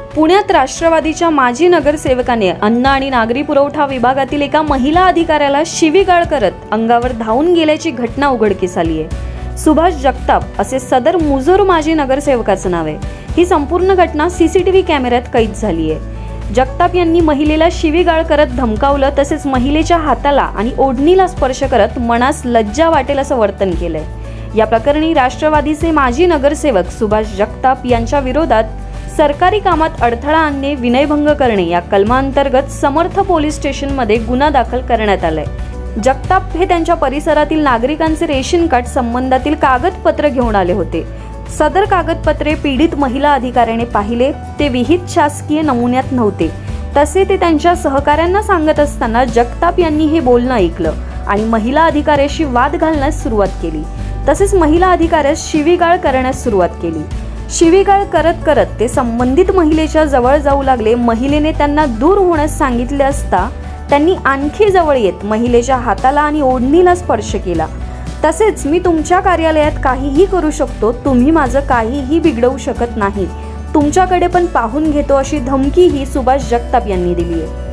पुण्यात राष्ट्रवादीच्या माजी नगरसेवकाने अन्न आणि नागरी पुरवठा विभागातील एका महिला अधिकाऱ्याला शिवीगाळ करत अंगावर धावून गेल्याची घटना उघडकीस आली आहे। सुभाष जगताप असे सदर मुजोर माजी नगरसेवकाचं नाव आहे। ही संपूर्ण घटना सीसीटीव्ही कॅमेऱ्यात कैद झाली आहे। जगताप यांनी महिलेला शिवीगाळ करत धमकावलं, तसेच महिलेच्या हाताला आणि ओढणीला स्पर्श करत मनास लज्जा वाटेल असं वर्तन केलंय। या प्रकरणी राष्ट्रवादीचे माजी नगरसेवक सुभाष जगताप यांच्या विरोधात सरकारी कामात अडथळा आणणे, विनयभंग करणे या कलमांतर्गत समर्थ पोलीस स्टेशनमध्ये गुन्हा दाखल करण्यात आलाय। जगताप हे त्यांच्या परिसरातील नागरिकांचे रेशन कार्ड संबंधातील कागदपत्र घेऊन आले होते। सदर कागदपत्रे पीडित महिला अधिकाऱ्याने पाहिले, ते विहित शासकीय नमुन्यात नव्हते। तसे ते त्यांच्या सहकाऱ्यांना सांगत असताना जगताप यांनी हे बोलणं ऐकलं आणि महिला अधिकाऱ्याशी वाद घालण्यास सुरुवात केली। तसेच महिला अधिकाऱ्यास शिवीगाळ करण्यास सुरुवात केली। शिवीगाळ करत करत ते संबंधित महिलेच्या जवळ जाऊ लागले। महिलेने त्यांना दूर होण्यास सांगितले असता त्यांनी आणखी जवळ येत महिलेच्या हाताला आणि ओढणीला स्पर्श केला। तसेच मी तुमच्या कार्यालयात काहीही करू शकतो, तुम्ही माझं काहीही बिघडवू शकत नाही, तुमच्याकडे पण पाहून घेतो अशी धमकीही सुभाष जगताप यांनी दिली आहे।